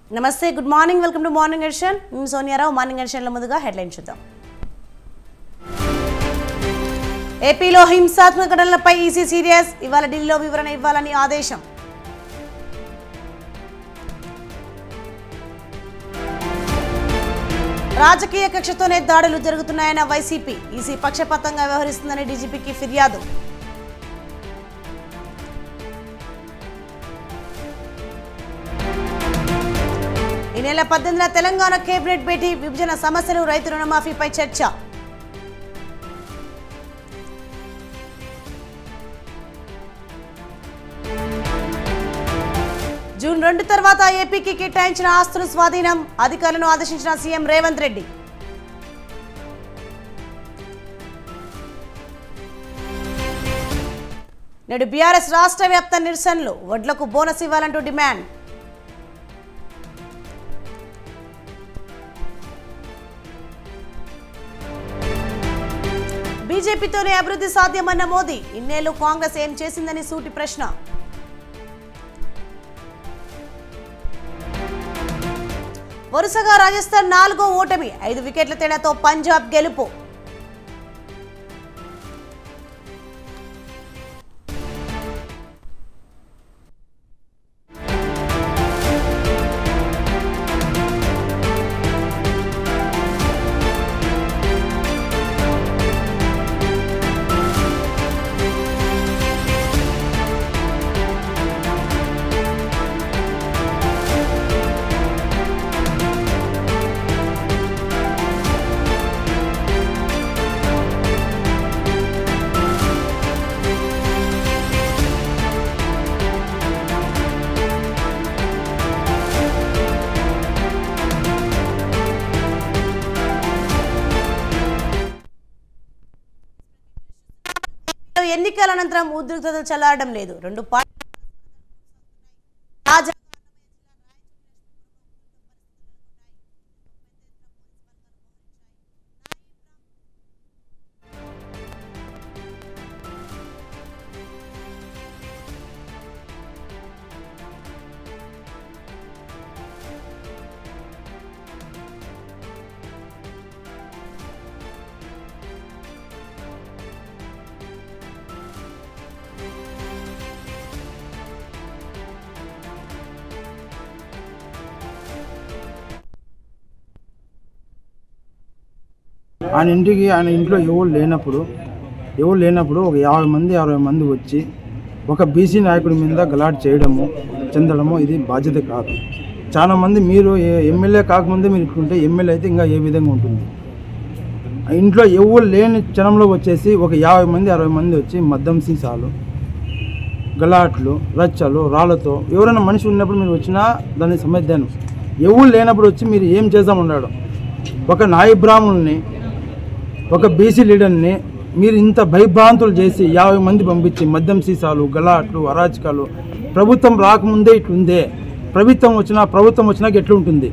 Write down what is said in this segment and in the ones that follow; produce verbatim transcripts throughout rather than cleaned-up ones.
నమస్తే, good morning, welcome to morning edition. నేను Sonia Rao. Morning ఎడిషన్లో ముందుగా హెడ్లైన్ చూద్దాం. ఏపీలో హింసాత్మక ఘటనలపై ఈసీ సీరియస్, ఇవాళ ఢిల్లీలో వివరణ ఇవ్వాలని ఆదేశం. రాజకీయ కక్షతోనే దాడులు జరుగుతున్నాయన్న వైసీపీ, ఈసీ పక్షపాతంగా వ్యవహరిస్తుందని డీజీపీకి ఫిర్యాదు. ఈ నెల పద్దెనిమిదిన తెలంగాణ కేబినెట్ భేటీ, విభజన సమస్యలు, రైతు రుణమాఫీపై చర్చ. జూన్ రెండు తర్వాత ఏపీకి కేటాయించిన ఆస్తులు స్వాధీనం, అధికారులను ఆదేశించిన సీఎం రేవంత్ రెడ్డి. నేడు బీఆర్ఎస్ రాష్ట్ర వ్యాప్త నిరసనలు, వడ్లకు బోనస్ ఇవ్వాలంటూ డిమాండ్. బీజేపీతోనే అభివృద్ధి సాధ్యమన్న మోదీ, ఇన్నేళ్లు కాంగ్రెస్ ఏం చేసిందని సూటి ప్రశ్న. వరుసగా రాజస్థాన్ నాలుగో ఓటమి, ఐదు వికెట్ల తేడాతో పంజాబ్ గెలుపు. ఎన్నికల అనంతరం ఉద్రిక్తతలు చల్లారడం లేదు. రెండు పార్టీలు ఆయన ఇంటికి ఆయన ఇంట్లో ఎవరు లేనప్పుడు ఎవరు లేనప్పుడు ఒక యాభై మంది అరవై మంది వచ్చి ఒక బీసీ నాయకుడి మీద గలాట్ చేయడము చెందడము ఇది బాధ్యత కాదు. చాలామంది మీరు ఎమ్మెల్యే కాకముందే మీరు ఇట్లుంటే ఎమ్మెల్యే అయితే ఇంకా ఏ విధంగా ఉంటుంది. ఇంట్లో ఎవరు లేని క్షణంలో వచ్చేసి ఒక యాభై మంది అరవై మంది వచ్చి మద్యం సీసాలు, గలాట్లు, రచ్చలు, రాళ్ళతో ఎవరైనా మనిషి ఉన్నప్పుడు మీరు వచ్చినా దాన్ని సమర్థాను. ఎవరు లేనప్పుడు వచ్చి మీరు ఏం చేద్దామన్నాడు. ఒక నాయ బ్రాహ్మణుల్ని, ఒక బీసీ లీడర్ని మీరు ఇంత భయభ్రాంతులు చేసి యాభై మంది పంపించి మద్యం సీసాలు, గలాట్లు, అరాచకాలు, ప్రభుత్వం రాకముందే ఇట్లుందే, ప్రభుత్వం వచ్చినా ప్రభుత్వం వచ్చినాక ఎట్లుంటుంది.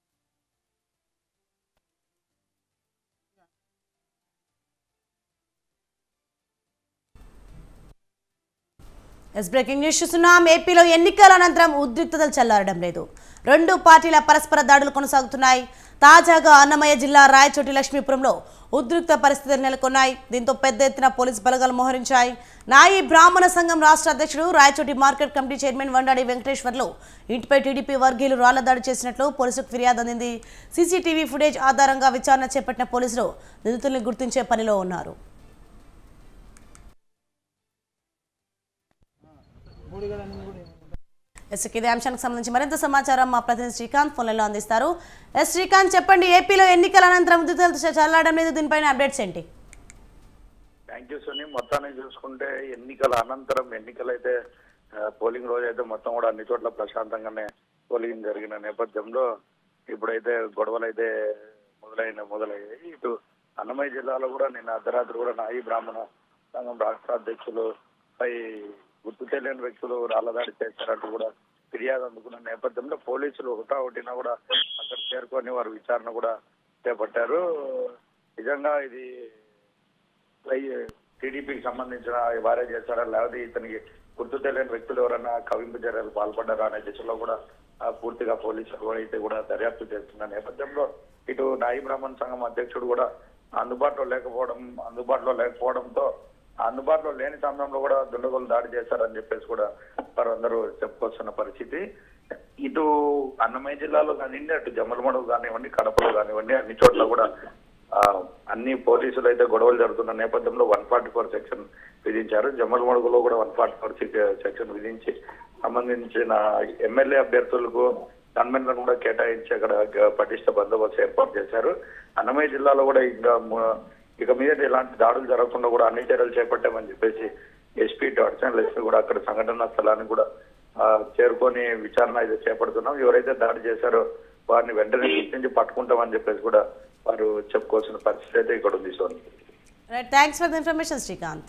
ఎస్ బ్రేకింగ్ న్యూస్ చూస్తున్నాం. ఏపీలో ఎన్నికల అనంతరం ఉద్రిక్తతలు చల్లారడం లేదు. రెండు పార్టీల పరస్పర దాడులు కొనసాగుతున్నాయి. తాజాగా అన్నమయ్య జిల్లా రాయచోటి లక్ష్మీపురంలో ఉద్రిక్త పరిస్థితులు నెలకొన్నాయి. దీంతో పెద్ద ఎత్తున పోలీసు బలగాలు మోహరించాయి. నాయి బ్రాహ్మణ సంఘం రాష్ట్ర అధ్యక్షుడు, Rayachoti market committee chairman Vandadi Venkateswarlu ఇంటిపై టీడీపీ వర్గీయులు రాళ్ల దాడి చేసినట్లు పోలీసులకు ఫిర్యాదు అందింది. సీసీటీవీ ఫుటేజ్ ఆధారంగా విచారణ చేపట్టిన పోలీసులు నిందితుల్ని గుర్తించే పనిలో ఉన్నారు. ఎస్ ఇదే అంశానికి సంబంధించి మరింత సమాచారం మా ప్రతినిధి శ్రీకాంత్ ఫోన్లలో అందిస్తారు. ఎస్ శ్రీకాంత్, చెప్పండి, ఏపీలో ఎన్నికల అనంతరం ఉద్రిక్తతలు చల్లారడం లేదు, దీనిపైన అప్డేట్స్ ఏంటి? Thank you Soni. మొత్తాన్ని చూసుకుంటే ఎన్నికల అనంతరం ఎన్నికలైతే పోలింగ్ రోజు అయితే మొత్తం కూడా అన్ని చోట్ల ప్రశాంతంగానే పోలింగ్ జరిగిన నేపథ్యంలో ఇప్పుడైతే గొడవలు అయితే మొదలైన మొదలయ్యాయి. ఇటు అన్నమయ్య జిల్లాలో కూడా నిన్న అర్ధరాత్రి కూడా నాయి బ్రాహ్మణ సంఘం రాష్ట్ర అధ్యక్షులు పై గుర్తు తెలియని వ్యక్తులు రాళ్లదాడి చేశారంటూ కూడా ఫిర్యాదు అందుకున్న నేపథ్యంలో పోలీసులు హుటాహుటిన కూడా అక్కడ చేరుకొని వారు విచారణ కూడా చేపట్టారు. నిజంగా ఇది టీడీపీకి సంబంధించిన వారే చేశారా, లేకపోతే ఇతనికి గుర్తు తెలియని వ్యక్తులు ఎవరైనా కవింపు చర్యలు పాల్పడ్డారా అనే దిశలో కూడా పూర్తిగా పోలీసులు అయితే కూడా దర్యాప్తు చేస్తున్న నేపథ్యంలో ఇటు నాయి బ్రాహ్మణ సంఘం అధ్యక్షుడు కూడా అందుబాటులో లేకపోవడం అందుబాటులో లేకపోవడంతో అందుబాటులో లేని సమయంలో కూడా దుండగులు దాడి చేశారని చెప్పేసి కూడా వారందరూ చెప్పుకొస్తున్న పరిస్థితి. ఇటు అన్నమయ్య జిల్లాలో కానివ్వండి, అటు జమ్మలమడుగు కానివ్వండి, కడపలో కానివ్వండి, అన్ని చోట్ల కూడా ఆ అన్ని పోలీసులు అయితే గొడవలు జరుగుతున్న నేపథ్యంలో వన్ ఫార్టీ ఫోర్ సెక్షన్ విధించారు. జమ్మలమడుగులో కూడా వన్ ఫార్టీ ఫోర్ సెక్షన్ విధించి సంబంధించిన ఎమ్మెల్యే అభ్యర్థులకు గన్మెన్లను కూడా కేటాయించి అక్కడ పటిష్ట బందోబస్తు ఏర్పాటు చేశారు. అన్నమయ్య జిల్లాలో కూడా ఇంకా ఇక మీద ఇలాంటి దాడులు జరగకుండా కూడా అన్ని చర్యలు చేపట్టామని చెప్పేసి ఎస్పీ అడిషనల్ ఎస్పీ కూడా అక్కడ సంఘటనా స్థలాన్ని కూడా చేరుకొని విచారణ అయితే చేపడుతున్నాం. ఎవరైతే దాడి చేశారో వారిని వెంటనే గుర్తించి పట్టుకుంటామని చెప్పేసి కూడా వారు చెప్పుకోవాల్సిన పరిస్థితి అయితే ఇక్కడ ఉంది. Soni, thanks for the information Srikanth.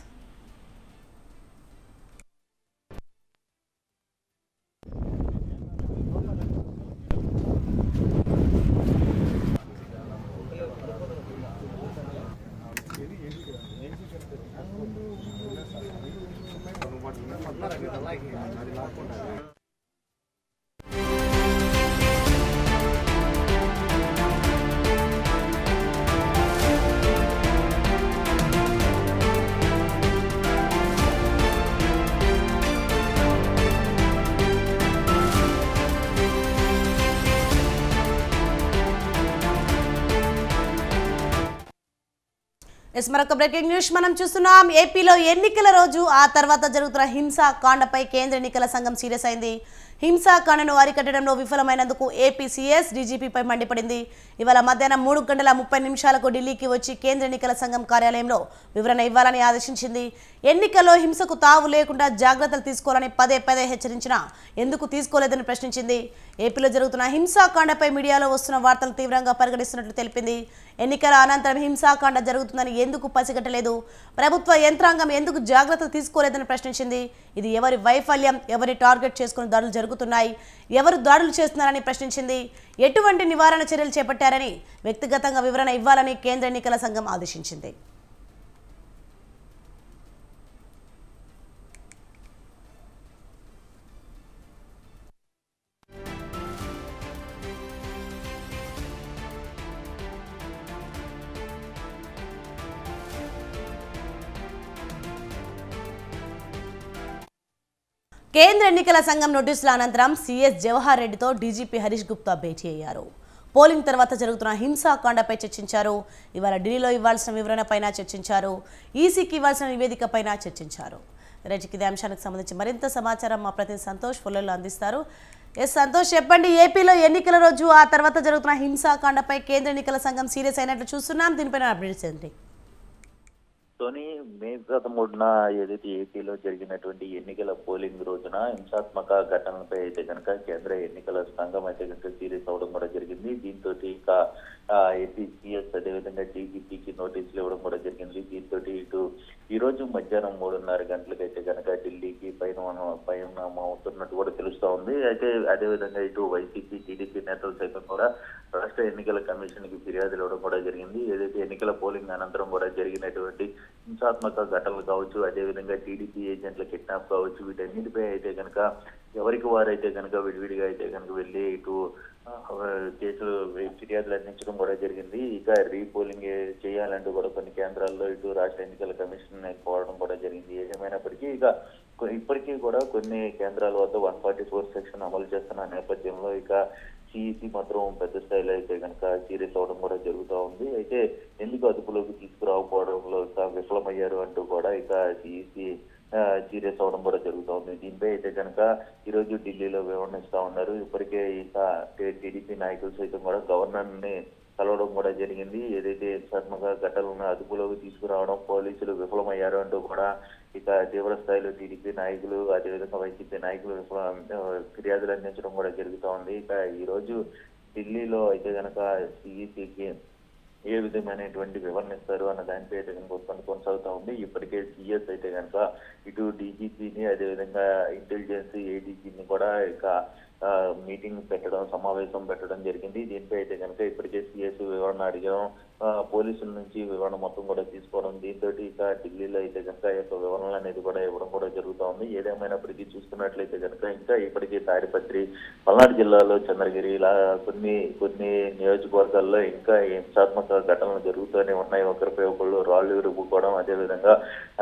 Yes మరొక బ్రేకింగ్ న్యూస్ మనం చూస్తున్నాం. ఏపీలో ఎన్నికల రోజు ఆ తర్వాత జరుగుతున్న హింసాకాండపై కేంద్ర ఎన్నికల సంఘం సీరియస్ అయింది. హింసాకాండను అరికట్టడంలో విఫలమైనందుకు ఏపీ సీఎస్ డీజీపీపై మండిపడింది. ఇవాళ మధ్యాహ్నం మూడు గంటల ముప్పై నిమిషాలకు ఢిల్లీకి వచ్చి కేంద్ర ఎన్నికల సంఘం కార్యాలయంలో వివరణ ఇవ్వాలని ఆదేశించింది. ఎన్నికల్లో హింసకు తావు లేకుండా జాగ్రత్తలు తీసుకోవాలని పదే పదే హెచ్చరించినా ఎందుకు తీసుకోలేదని ప్రశ్నించింది. ఏపీలో జరుగుతున్న హింసాకాండపై మీడియాలో వస్తున్న వార్తలు తీవ్రంగా పరిగణిస్తున్నట్లు తెలిపింది. ఎన్నికల అనంతరం హింసాకాండ జరుగుతుందని ఎందుకు పసిగట్టలేదు, ప్రభుత్వ యంత్రాంగం ఎందుకు జాగ్రత్తలు తీసుకోలేదని ప్రశ్నించింది. ఇది ఎవరి వైఫల్యం, ఎవరి టార్గెట్ చేసుకుని దాడులు జరుగుతున్నాయి, ఎవరు దాడులు చేస్తున్నారని ప్రశ్నించింది. ఎటువంటి నివారణ చర్యలు చేపట్టారని వ్యక్తిగతంగా వివరణ ఇవ్వాలని కేంద్ర ఎన్నికల సంఘం ఆదేశించింది. కేంద్ర ఎన్నికల సంఘం నోటీసుల అనంతరం సీఎస్ జవహర్ రెడ్డితో డీజీపీ హరీష్ గుప్తా భేటీ అయ్యారు. పోలింగ్ తర్వాత జరుగుతున్న హింసాకాండపై చర్చించారు. ఇవాళ ఢిల్లీలో ఇవ్వాల్సిన వివరణపైన చర్చించారు. ఈసీకి ఇవ్వాల్సిన నివేదికపైన చర్చించారు. రైతుకి ఇదే అంశానికి సంబంధించి మరింత సమాచారం మా ప్రతినిధి సంతోష్ ఫుల్లర్లో అందిస్తారు. ఎస్ సంతోష్, చెప్పండి. ఏపీలో ఎన్నికల రోజు ఆ తర్వాత జరుగుతున్న హింసాకాండపై కేంద్ర ఎన్నికల సంఘం సీరియస్ అయినట్లు చూస్తున్నాం. దీనిపైన అప్డేట్స్ ఏంటి? తోని మే పదమూడున ఏదైతే ఏపీలో జరిగినటువంటి ఎన్నికల పోలింగ్ రోజున హింసాత్మక ఘటనలపై అయితే కనుక కేంద్ర ఎన్నికల సంఘం అయితే కనుక సీరియస్ అవడం కూడా జరిగింది. దీంతో ఇక ఏపీ సీఎస్ అదేవిధంగా డీజీపీకి నోటీసులు ఇవ్వడం కూడా జరిగింది. దీంతో ఇటు ఈ రోజు మధ్యాహ్నం మూడున్నర గంటలకైతే కనుక ఢిల్లీకి పైన పైన అవుతున్నట్టు కూడా తెలుస్తా ఉంది. అయితే అదేవిధంగా ఇటు వైసీపీ టీడీపీ నేతలు సైతం కూడా రాష్ట్ర ఎన్నికల కమిషన్ కి ఫిర్యాదులు ఇవ్వడం కూడా జరిగింది. ఏదైతే ఎన్నికల పోలింగ్ అనంతరం కూడా జరిగినటువంటి హింసాత్మక ఘటనలు కావచ్చు, అదేవిధంగా టీడీపీ ఏజెంట్ల కిడ్నాప్ కావచ్చు, వీటన్నిటిపై అయితే కనుక ఎవరికి వారైతే కనుక విడివిడిగా అయితే కనుక వెళ్ళి ఇటు కేసులు ఫిర్యాదులు అందించడం కూడా జరిగింది. ఇక రీపోలింగ్ చేయాలంటూ కూడా కొన్ని కేంద్రాల్లో ఇటు రాష్ట్ర ఎన్నికల కమిషన్ కోరడం కూడా జరిగింది. ఏదేమైనప్పటికీ ఇక ఇప్పటికీ కూడా కొన్ని కేంద్రాల వద్ద వన్ ఫార్టీ ఫోర్ సెక్షన్ అమలు చేస్తున్న నేపథ్యంలో ఇక సిఈసి మాత్రం పెద్ద స్థాయిలో అయితే కనుక సీరియస్ అవడం కూడా జరుగుతూ ఉంది. అయితే ఎందుకు అదుపులోకి తీసుకురాకపోవడంలో ఇక విఫలమయ్యారు అంటూ కూడా ఇక సిఈసి సీరియస్ అవడం కూడా జరుగుతూ ఉంది. దీనిపై అయితే కనుక ఈ రోజు ఢిల్లీలో వివరణిస్తా ఉన్నారు. ఇప్పటికే ఇక టీడీపీ నాయకులు సైతం కూడా గవర్నర్ ని కలవడం కూడా జరిగింది. ఏదైతే హింసాత్మక ఘటనలను అదుపులోకి తీసుకురావడం పోలీసులు విఫలమయ్యారు అంటూ కూడా ఇక తీవ్ర స్థాయిలో టీడీపీ నాయకులు అదేవిధంగా వైసీపీ నాయకులు ఫిర్యాదులు అందించడం కూడా జరుగుతూ ఉంది. ఇక ఈ రోజు ఢిల్లీలో అయితే కనుక సిఈసికి ఏ విధమైనటువంటి వివరణ ఇస్తారు అన్న దానిపై అయితే కనుక కొనసాగుతూ ఉంది. ఇప్పటికే సిఎస్ అయితే కనుక ఇటు డీజీపీని అదేవిధంగా ఇంటెలిజెన్స్ ఏడీజీని కూడా ఇక మీటింగ్ పెట్టడం సమావేశం పెట్టడం జరిగింది. దీనిపై అయితే కనుక ఇప్పటికే సీఎస్ వివరణ అడిగాం, పోలీసుల నుంచి వివరణ మొత్తం కూడా తీసుకోవడం, దీంతో ఇక ఢిల్లీలో అయితే కనుక ఈ యొక్క వివరణ అనేది కూడా ఇవ్వడం కూడా జరుగుతూ ఉంది. ఏదేమైనప్పటికీ చూసుకున్నట్లయితే కనుక ఇంకా ఇప్పటికీ తాడిపత్రి, పల్నాడు జిల్లాలో చంద్రగిరి ఇలా కొన్ని కొన్ని నియోజకవర్గాల్లో ఇంకా హింసాత్మక ఘటనలు జరుగుతూనే ఉన్నాయి. ఒకరిపై ఒకళ్ళు రాళ్లు విరుగుకోవడం, అదేవిధంగా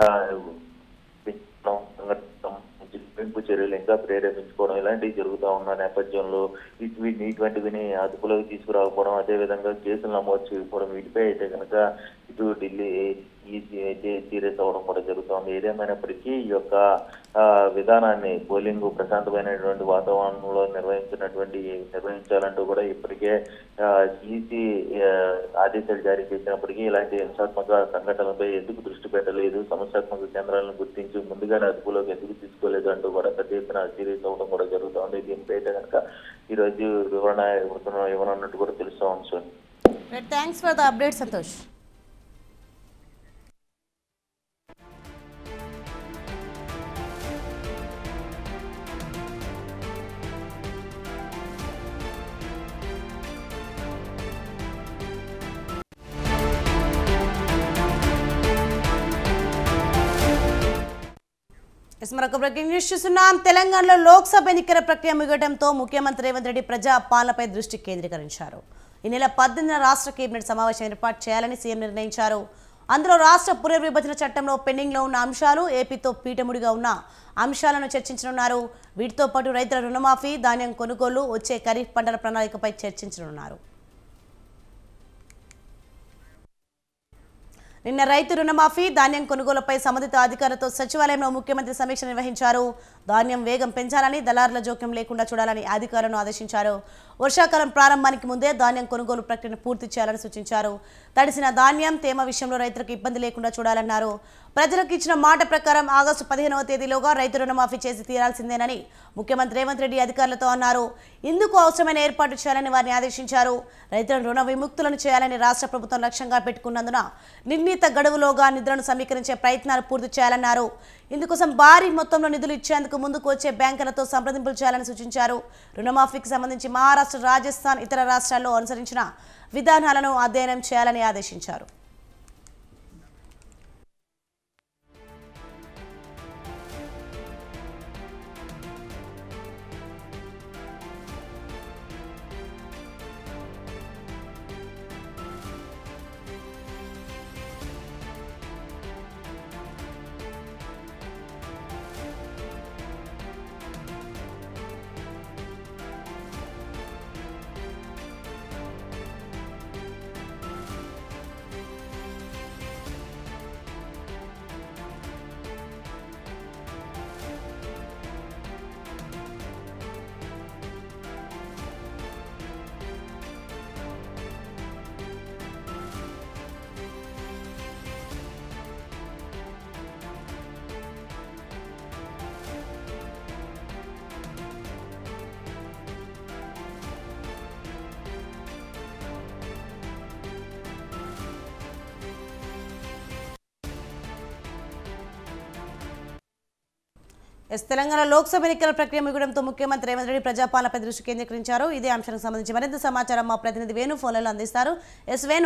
పెంపు చర్యలు ఇంకా ప్రేరేపించుకోవడం ఇలాంటివి జరుగుతూ ఉన్న నేపథ్యంలో వీటిని ఇటువంటివిని అదుపులోకి తీసుకురాకపోవడం, అదేవిధంగా కేసులు నమోదు చేయకపోవడం, వీటిపై అయితే కనుక ఇటు ఢిల్లీ ఈసీ అయితే సీరియస్ అవ్వడం కూడా జరుగుతుంది. ఏదేమైనప్పటికీ ఈ యొక్క విధానాన్ని పోలింగ్ ప్రశాంతమైనటువంటి వాతావరణంలో నిర్వహించినటువంటి నిర్వహించాలంటూ కూడా ఇప్పటికే ఈసీ ఆదేశాలు జారీ చేసినప్పటికీ ఇలాంటి హింసాత్మక సంఘటనలపై ఎందుకు దృష్టి పెట్టలేదు, సమస్యాత్మక కేంద్రాలను గుర్తించి ముందుగానే అదుపులోకి ఎందుకు తీసుకోలేదు అంటూ కూడా పెద్ద ఎత్తున సీరియస్ అవ్వడం కూడా జరుగుతుంది. దీనిపై అయితే కనుక ఈ రోజు వివరణ ఇవ్వనున్నట్టు కూడా తెలుస్తూ ఉంది. So thanks for the update Santosh. మరొక బ్రేకింగ్ న్యూస్ చూస్తున్నాం. తెలంగాణలో లోక్సభ ఎన్నికల ప్రక్రియ ముగియడంతో ముఖ్యమంత్రి రేవంత్ రెడ్డి ప్రజా పాలనపై దృష్టి కేంద్రీకరించారు. ఈ నెల పద్దెనిమిదిన రాష్ట్ర కేబినెట్ సమావేశం ఏర్పాటు చేయాలని సీఎం నిర్ణయించారు. అందులో రాష్ట్ర పునర్విభజన చట్టంలో పెండింగ్లో ఉన్న అంశాలు, ఏపీతో పీఠముడిగా ఉన్న అంశాలను చర్చించనున్నారు. వీటితో పాటు రైతుల రుణమాఫీ, ధాన్యం కొనుగోలు, వచ్చే ఖరీఫ్ పంటల ప్రణాళికపై చర్చించనున్నారు. నిన్న రైతు రుణమాఫీ, ధాన్యం కొనుగోలుపై సంబంధిత అధికారులతో సచివాలయంలో ముఖ్యమంత్రి సమీక్ష నిర్వహించారు. ధాన్యం వేగం పెంచాలని, దళారుల జోక్యం లేకుండా చూడాలని అధికారులను ఆదేశించారు. వర్షాకాలం ప్రారంభానికి ముందే ధాన్యం కొనుగోలు ప్రక్రియను పూర్తి చేయాలని సూచించారు. తడిసిన ధాన్యం, తేమ విషయంలో రైతులకు ఇబ్బంది లేకుండా చూడాలన్నారు. ప్రజలకు ఇచ్చిన మాట ప్రకారం ఆగస్టు పదిహేనవ తేదీలోగా రైతు రుణమాఫీ చేసి తీరాల్సిందేనని ముఖ్యమంత్రి రేవంత్ రెడ్డి అధికారులతో అన్నారు. ఇందుకు అవసరమైన ఏర్పాటు చేయాలని వారిని ఆదేశించారు. రైతుల రుణ విముక్తులను చేయాలని రాష్ట్ర ప్రభుత్వం లక్ష్యంగా పెట్టుకున్నందున నిర్ణీత గడువులోగా నిధులను సమీకరించే ప్రయత్నాలు పూర్తి చేయాలన్నారు. ఇందుకోసం భారీ మొత్తంలో నిధులు ఇచ్చేందుకు ముందుకు వచ్చే బ్యాంకులతో సంప్రదింపులు చేయాలని సూచించారు. రుణమాఫీకి సంబంధించి మహారాష్ట్ర, రాజస్థాన్, ఇతర రాష్ట్రాల్లో అనుసరించిన విధానాలను అధ్యయనం చేయాలని ఆదేశించారు. ఎస్ తెలంగాణ లోక్సభ ఎన్నికల ప్రక్రియ ముగియడంతో ముఖ్యమంత్రి రేవంత్ రెడ్డి ప్రజాపాలనపై దృష్టి కేంద్రీకరించారు. ఇదే అంశానికి సంబంధించి మరింత సమాచారం మా ప్రతినిధి వేణు ఫోన్లలో అందిస్తారు. ఎస్ వేణు.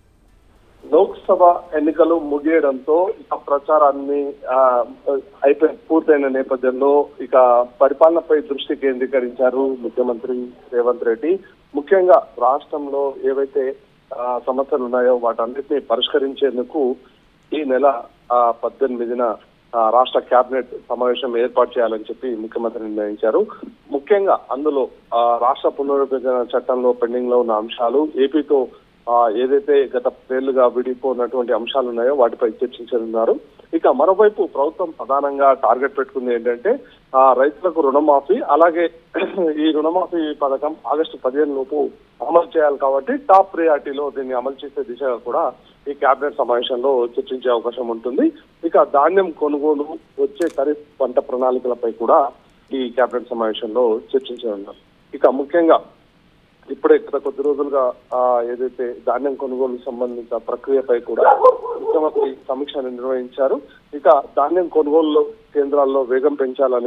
లోక్సభ ఎన్నికలు ముగియడంతో ఇక ప్రచారాన్ని అయిపోయి పూర్తయిన నేపథ్యంలో ఇక పరిపాలనపై దృష్టి కేంద్రీకరించారు ముఖ్యమంత్రి రేవంత్ రెడ్డి. ముఖ్యంగా రాష్ట్రంలో ఏవైతే సమస్యలు ఉన్నాయో వాటన్నిటిని పరిష్కరించేందుకు ఈ నెల పద్దెనిమిదిన రాష్ట్ర కేబినెట్ సమావేశం ఏర్పాటు చేయాలని చెప్పి ముఖ్యమంత్రి నిర్ణయించారు. ముఖ్యంగా అందులో రాష్ట్ర పునర్విభజన చట్టంలో పెండింగ్ లో ఉన్న అంశాలు, ఏపీతో ఏదైతే గత పేర్లుగా విడిపోయినటువంటి అంశాలు ఉన్నాయో వాటిపై చర్చించనున్నారు. ఇక మరోవైపు ప్రభుత్వం ప్రధానంగా టార్గెట్ పెట్టుకుంది ఏంటంటే రైతులకు రుణమాఫీ, అలాగే ఈ రుణమాఫీ పథకం ఆగస్టు పదిహేను లోపు అమలు చేయాలి కాబట్టి టాప్ ప్రియారిటీలో దీన్ని అమలు చేసే దిశగా కూడా ఈ కేబినెట్ సమావేశంలో చర్చించే అవకాశం ఉంటుంది. ఇక ధాన్యం కొనుగోలు, వచ్చే ఖరీఫ్ పంట ప్రణాళికలపై కూడా ఈ కేబినెట్ సమావేశంలో చర్చించనున్నారు. ఇక ముఖ్యంగా ఇప్పుడే గత కొద్ది రోజులుగా ఏదైతే ధాన్యం కొనుగోలు సంబంధిత ప్రక్రియపై కూడా ముఖ్యమంత్రి సమీక్ష నిర్వహించారు. ఇక ధాన్యం కొనుగోలు కేంద్రాల్లో వేగం పెంచాలని,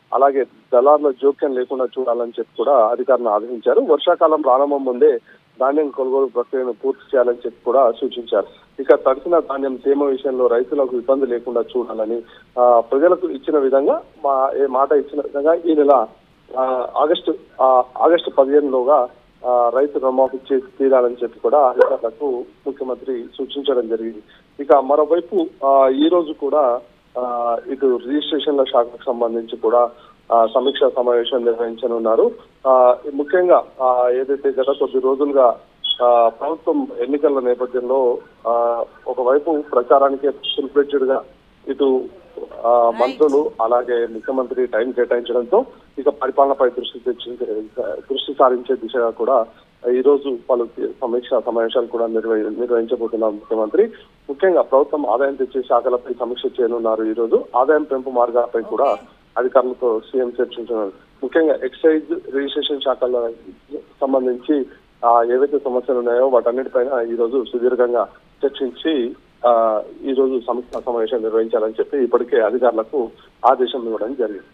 అలాగే దళార్ల జోక్యం లేకుండా చూడాలని చెప్పి కూడా అధికారులను ఆదేశించారు. వర్షాకాలం ప్రారంభం ముందే ధాన్యం కొనుగోలు ప్రక్రియను పూర్తి చేయాలని చెప్పి కూడా సూచించారు. ఇక తడిసిన ధాన్యం తేమ విషయంలో రైతులకు ఇబ్బంది లేకుండా చూడాలని ఆ ప్రజలకు ఇచ్చిన విధంగా మా మాట ఇచ్చిన విధంగా ఈ నెల ఆగస్టు ఆగస్టు పదిహేనులోగా రైతు రుణమాఫీ చేసి తీరాలని చెప్పి కూడా అధికారులకు ముఖ్యమంత్రి సూచించడం జరిగింది. ఇక మరోవైపు ఈ రోజు కూడా ఇటు రిజిస్ట్రేషన్ల శాఖకు సంబంధించి కూడా సమీక్షా సమావేశం నిర్వహించనున్నారు. ముఖ్యంగా ఏదైతే గత కొద్ది రోజులుగా ప్రభుత్వం ఎన్నికల నేపథ్యంలో ఒకవైపు ప్రచారానికి ఫుల్ ఫ్లెడ్జ్డ్ గా ఇటు మంత్రులు అలాగే ముఖ్యమంత్రి టైం కేటాయించడంతో ఇక పరిపాలనపై దృష్టి తెచ్చి దృష్టి సారించే దిశగా కూడా ఈ రోజు పలు సమీక్షా సమావేశాలు కూడా నిర్వహి నిర్వహించబోతున్నారు ముఖ్యమంత్రి. ముఖ్యంగా ప్రభుత్వం ఆదాయం తెచ్చే శాఖలపై సమీక్ష చేయనున్నారు. ఈ రోజు ఆదాయం పెంపు మార్గాలపై కూడా అధికారులతో సీఎం చర్చించున్నారు. ముఖ్యంగా ఎక్సైజ్ రిజిస్ట్రేషన్ శాఖల సంబంధించి ఏవైతే సమస్యలు ఉన్నాయో వాటన్నిటిపైన ఈ రోజు సుదీర్ఘంగా చర్చించి ఆ ఈ రోజు సమీక్షా సమావేశం నిర్వహించాలని చెప్పి ఇప్పటికే అధికారులకు ఆదేశం ఇవ్వడం జరిగింది.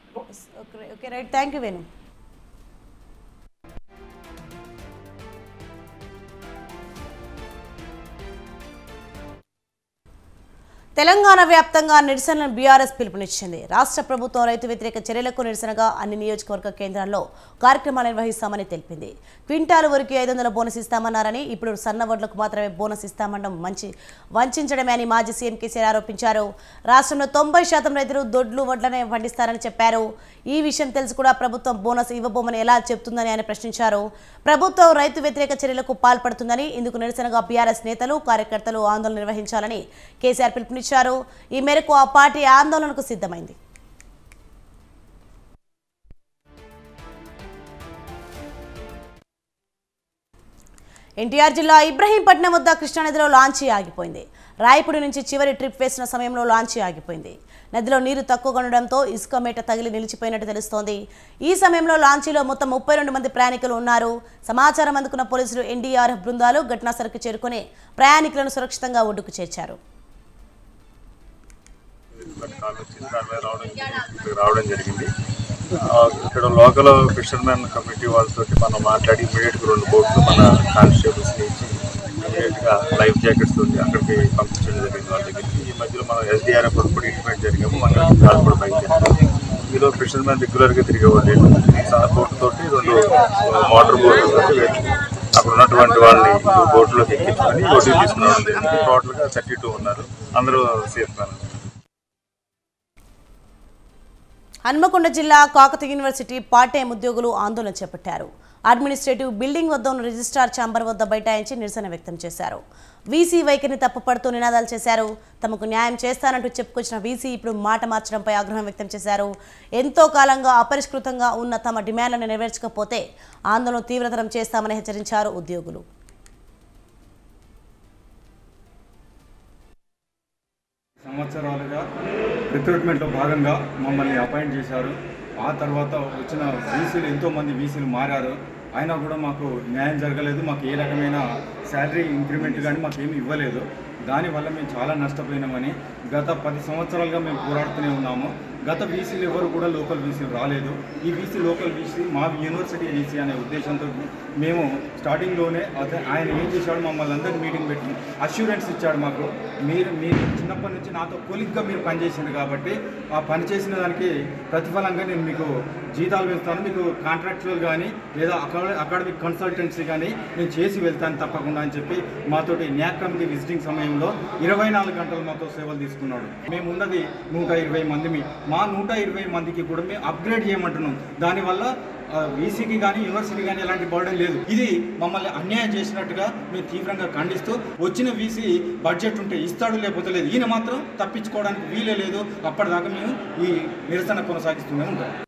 తెలంగాణ వ్యాప్తంగా నిరసనలను బీఆర్ఎస్ పిలుపునిచ్చింది. రాష్ట్ర ప్రభుత్వం రైతు వ్యతిరేక చర్యలకు నిరసనగా అన్ని నియోజకవర్గ కేంద్రాల్లో కార్యక్రమాలు నిర్వహిస్తామని తెలిపింది. క్వింటాలు వరకు ఐదు వందల బోనస్ ఇస్తామన్నారని, ఇప్పుడు సన్న వడ్లకు మాత్రమే బోనస్ ఇస్తామనడం మంచి వంచడమే అని మాజీ సీఎం కేసీఆర్ ఆరోపించారు. రాష్ట్రంలో తొంభై శాతం రైతులు దొడ్లు వడ్లనే పండిస్తారని చెప్పారు. ఈ విషయం తెలిసి కూడా ప్రభుత్వం బోనస్ ఇవ్వబోమని ఎలా చెప్తుందని ఆయన ప్రశ్నించారు. ప్రభుత్వం రైతు వ్యతిరేక చర్యలకు పాల్పడుతుందని, ఇందుకు నిరసనగా బీఆర్ఎస్ నేతలు కార్యకర్తలు ఆందోళన నిర్వహించాలని కేసీఆర్ పిలుపునిచ్చారు. ఈ మేరకు ఆ పార్టీ ఆందోళనకు సిద్ధమైంది. ఎన్టీఆర్ జిల్లా ఇబ్రహీంపట్నం వద్ద కృష్ణానదిలో లాంచీ ఆగిపోయింది. రాయపూడి నుంచి చివరి ట్రిప్ వేసిన సమయంలో లాంచీ ఆగిపోయింది. నదిలో నీరు తక్కువగా ఉండడంతో ఇసుక మేట తగిలి నిలిచిపోయినట్టు తెలుస్తోంది. ఈ సమయంలో లాంచీలో మొత్తం ముప్పై రెండు మంది ప్రయాణికులు ఉన్నారు. సమాచారం అందుకున్న పోలీసులు ఎన్డీఆర్ఎఫ్ బృందాలు ఘటనాస్థలికి చేరుకుని ప్రయాణికులను సురక్షితంగా ఒడ్డుకు చేర్చారు. రావడం జరిగింది. ఇక్కడ లోకల్ ఫిషర్మెన్ కమిటీ వాళ్ళతో మనం మాట్లాడి ఇమీడియట్గా రెండు బోట్లు మన కానిస్టేబుల్స్ని ఇచ్చి ఇమీడియట్గా లైఫ్ జాకెట్స్ తోటి అక్కడికి పంపించడం జరిగింది వాళ్ళ దగ్గరికి. ఈ మధ్యలో మనం ఎస్డీఆర్ఎఫ్ కూడా ఇంటిమేట్ జరిగాము, మన కాలు కూడా బయలుదేరాము. ఈలో ఫిషర్మెన్ రెగ్యులర్గా తిరిగేవాళ్ళు బోట్ తోటి రెండు మోటార్ బోట్లు తోటి అక్కడ ఉన్నటువంటి వాళ్ళని బోట్లోకి ఎక్కించుకొని ఒడ్డుకి తీసుకురావడం జరిగింది. టోటల్గా థర్టీ టూ ఉన్నారు, అందరూ సేఫ్గా. హన్మకొండ జిల్లా కాకతీయ యూనివర్సిటీ పార్ట్ టైం ఉద్యోగులు ఆందోళన చేపట్టారు. అడ్మినిస్ట్రేటివ్ బిల్డింగ్ వద్ద ఉన్న రిజిస్ట్రార్ ఛాంబర్ వద్ద బైఠాయించి నిరసన వ్యక్తం చేశారు. వీసీ వైఖరిని తప్పుపడుతూ నినాదాలు చేశారు. తమకు న్యాయం చేస్తానంటూ చెప్పుకొచ్చిన వీసీ ఇప్పుడు మాట మార్చడంపై ఆగ్రహం వ్యక్తం చేశారు. ఎంతో కాలంగా అపరిష్కృతంగా ఉన్న తమ డిమాండ్లను నెరవేర్చకపోతే ఆందోళన తీవ్రతరం చేస్తామని హెచ్చరించారు ఉద్యోగులు. సంవత్సరాలుగా రిక్రూట్మెంట్లో భాగంగా మమ్మల్ని అపాయింట్ చేశారు. ఆ తర్వాత వచ్చిన వీసీలు ఎంతోమంది వీసీలు మారారు. అయినా కూడా మాకు న్యాయం జరగలేదు. మాకు ఏ రకమైన శాలరీ ఇంక్రిమెంట్ కానీ మాకు ఏమి ఇవ్వలేదు. దానివల్ల మేము చాలా నష్టపోయినామని గత పది సంవత్సరాలుగా మేము పోరాడుతూనే ఉన్నాము. గత వీసీలు ఎవరు కూడా లోకల్ వీసీలు రాలేదు. ఈ వీసీ లోకల్ వీసీ మా యూనివర్సిటీ వీసీ అనే ఉద్దేశంతో మేము స్టార్టింగ్లోనే అదే ఆయన ఏం చేశాడు, మమ్మల్ని అందరినీ మీటింగ్ పెట్టి అష్యూరెన్స్ ఇచ్చాడు మాకు. మీరు మీరు చిన్నప్పటి నుంచి నాతో కొలిగ్గా మీరు పనిచేసింది కాబట్టి ఆ పనిచేసిన దానికి ప్రతిఫలంగా నేను మీకు జీతాలు వెళ్తాను, మీకు కాంట్రాక్చువల్ కానీ లేదా అకాడమిక్ కన్సల్టెన్సీ కానీ నేను చేసి వెళ్తాను తప్పకుండా అని చెప్పి మాతోటి న్యాక్ కమిటీ విజిటింగ్ సమయంలో ఇరవై నాలుగు గంటలు మాతో సేవలు తీసుకున్నాడు. మేము ఉన్నది నూట ఇరవై మందిమి. మా నూట ఇరవై మందికి కూడా మేము అప్గ్రేడ్ చేయమంటున్నాం. దానివల్ల వీసీకి కానీ యూనివర్సిటీ కానీ ఎలాంటి బర్డెన్ లేదు. ఇది మమ్మల్ని అన్యాయం చేసినట్టుగా మేము తీవ్రంగా ఖండిస్తూ, వచ్చిన వీసీ బడ్జెట్ ఉంటే ఇస్తాడు, లేకపోతే లేదు. ఈయన మాత్రం తప్పించుకోవడానికి వీలే లేదు. అప్పటిదాకా మేము ఈ నిరసన కొనసాగిస్తూనే ఉంటాం.